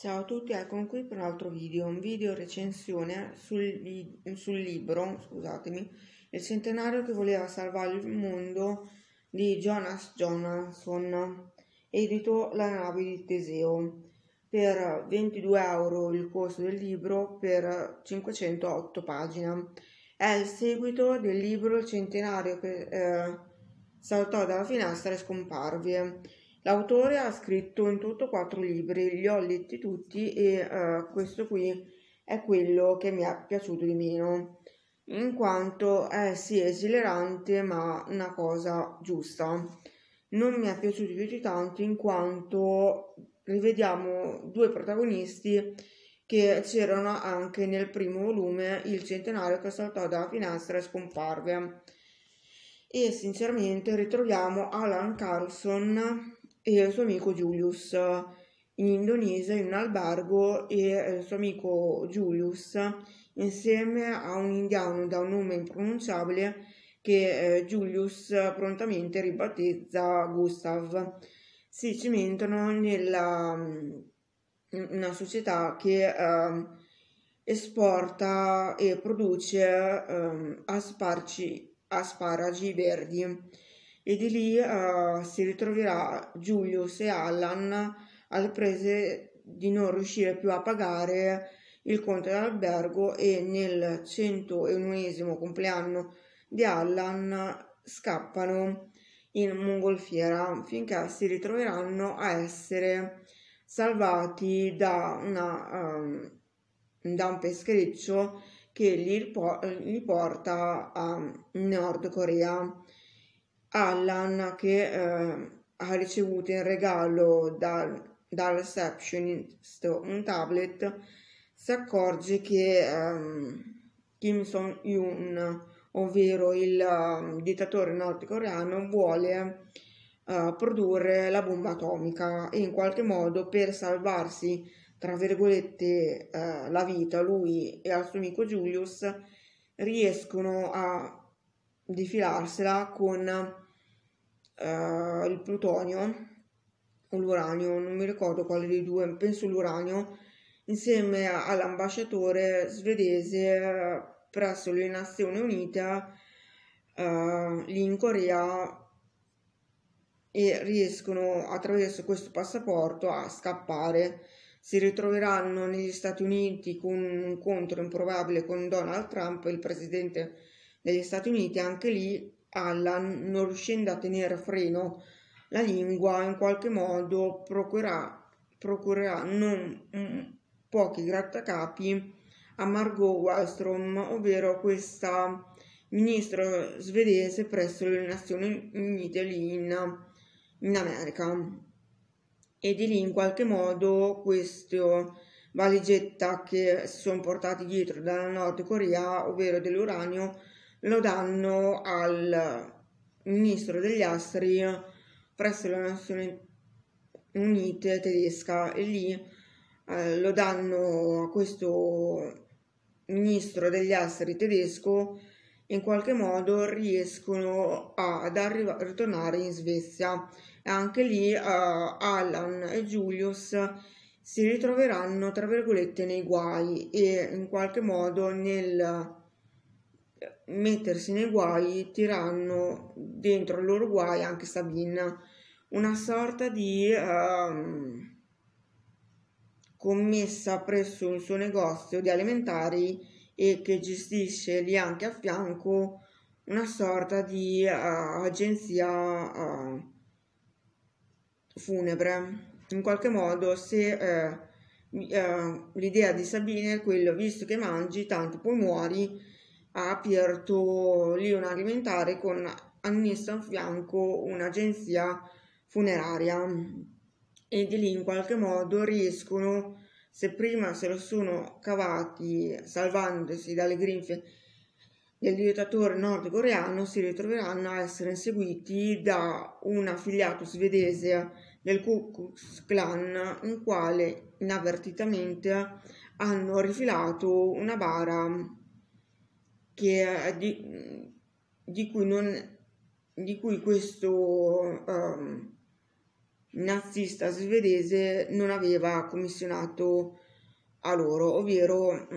Ciao a tutti, eccomi qui per un altro video, un video recensione sul libro, scusatemi, Il centenario che voleva salvare il mondo di Jonas Jonasson, edito La nave di Teseo, per 22 euro il costo del libro per 508 pagine. È il seguito del libro Il centenario che saltò dalla finestra e scomparve. L'autore ha scritto in tutto 4 libri, li ho letti tutti e questo qui è quello che mi è piaciuto di meno, in quanto è sì esilerante ma una cosa giusta. Non mi è piaciuto più di tanto in quanto rivediamo due protagonisti che c'erano anche nel primo volume, Il centenario che saltò dalla finestra e scomparve. E sinceramente ritroviamo Alan Carlson e il suo amico Julius in Indonesia in un albergo e il suo amico Julius insieme a un indiano da un nome impronunciabile che Julius prontamente ribattezza Gustav. Si cimentano nella una società che esporta e produce asparagi verdi e di lì si ritroverà Julius e Alan alle prese di non riuscire più a pagare il conto dell'albergo e nel 101esimo compleanno di Alan scappano in mongolfiera finché si ritroveranno a essere salvati da un peschereccio che li porta a Nord Corea. Alan, che ha ricevuto in regalo dal receptionist un tablet, si accorge che Kim Jong-un, ovvero il dittatore nordcoreano, vuole produrre la bomba atomica e in qualche modo per salvarsi, tra virgolette, la vita, lui e al suo amico Julius riescono a difilarsela con il plutonio o l'uranio, non mi ricordo quale dei due, penso l'uranio, insieme all'ambasciatore svedese presso le Nazioni Unite lì in Corea e riescono attraverso questo passaporto a scappare. Si ritroveranno negli Stati Uniti con un incontro improbabile con Donald Trump, il presidente degli Stati Uniti. Anche lì Alan, non riuscendo a tenere freno la lingua, in qualche modo procurerà non pochi grattacapi a Margot Wallström, ovvero questa ministro svedese presso le Nazioni Unite lì in America. E di lì in qualche modo questo valigetta che si sono portati dietro dalla Nord Corea, ovvero dell'uranio, lo danno al ministro degli esteri presso le Nazioni Unite tedesca e lì lo danno a questo ministro degli esteri tedesco e in qualche modo riescono ad ritornare in Svezia e anche lì Alan e Julius si ritroveranno tra virgolette nei guai e in qualche modo nel mettersi nei guai tiranno dentro i loro guai anche Sabine, una sorta di commessa presso il suo negozio di alimentari e che gestisce lì anche a fianco una sorta di agenzia funebre. In qualche modo se l'idea di Sabine è quello, visto che mangi tanto poi muori, ha aperto lì un alimentare con annesso a fianco un'agenzia funeraria e di lì in qualche modo riescono, se prima se lo sono cavati salvandosi dalle grinfie del dittatore nordcoreano, si ritroveranno a essere inseguiti da un affiliato svedese del Ku Klux Klan, in quale inavvertitamente hanno rifilato una bara che di cui questo nazista svedese non aveva commissionato a loro, ovvero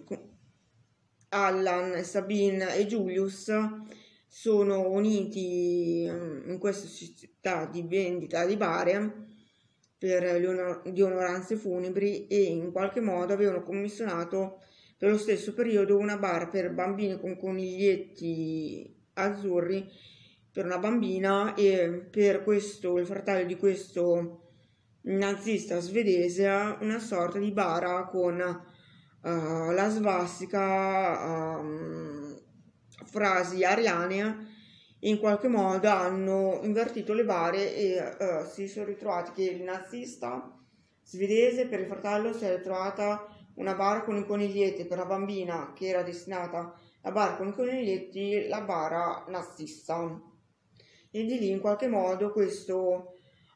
Allan, Sabine e Julius sono uniti in questa società di vendita di bare di onoranze funebri e in qualche modo avevano commissionato per lo stesso periodo una bara per bambini con coniglietti azzurri per una bambina, e per questo il fratello di questo nazista svedese una sorta di bara con la svastica, frasi ariane. In qualche modo hanno invertito le bare e si sono ritrovati che il nazista svedese per il fratello si è ritrovata una bara con i coniglietti, per la bambina che era destinata la bara con i coniglietti, la bara nazista. E di lì in qualche modo questo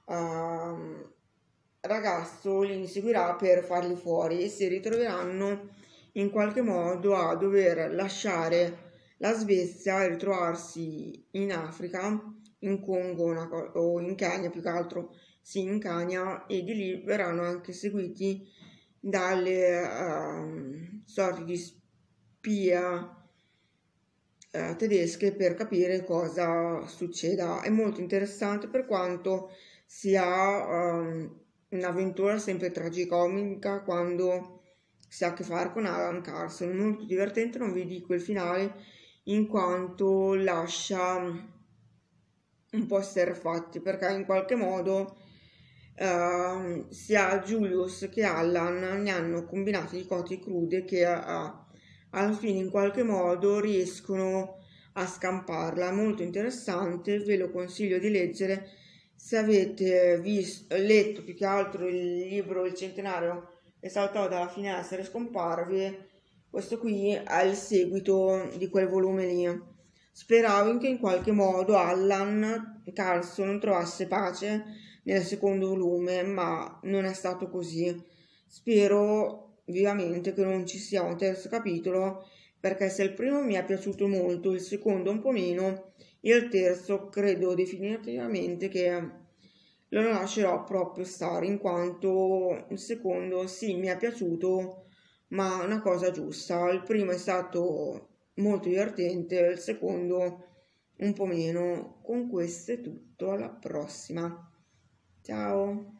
ragazzo li inseguirà per farli fuori e si ritroveranno in qualche modo a dover lasciare la Svezia e ritrovarsi in Africa, in Congo o in Kenya, più che altro sì, in Kenya, e di lì verranno anche seguiti dalle sorti di spia tedesche per capire cosa succeda. È molto interessante per quanto sia un'avventura sempre tragicomica quando si ha a che fare con Alan Carson. Molto divertente, non vi dico il finale in quanto lascia un po' esterrefatti, perché in qualche modo sia Julius che Allan ne hanno combinate di cotte crude che alla fine in qualche modo riescono a scamparla. È molto interessante, ve lo consiglio di leggere se avete letto più che altro il libro Il centenario che saltò dalla finestra e scomparve. Questo qui è il seguito di quel volume lì. Speravo che in qualche modo Allan Carlson trovasse pace nel secondo volume, ma non è stato così. Spero vivamente che non ci sia un terzo capitolo, perché se il primo mi è piaciuto molto, il secondo un po' meno, e il terzo credo definitivamente che lo lascerò proprio stare, in quanto il secondo sì mi è piaciuto, ma una cosa giusta. Il primo è stato molto divertente, il secondo un po' meno. Con questo è tutto, alla prossima. Ciao!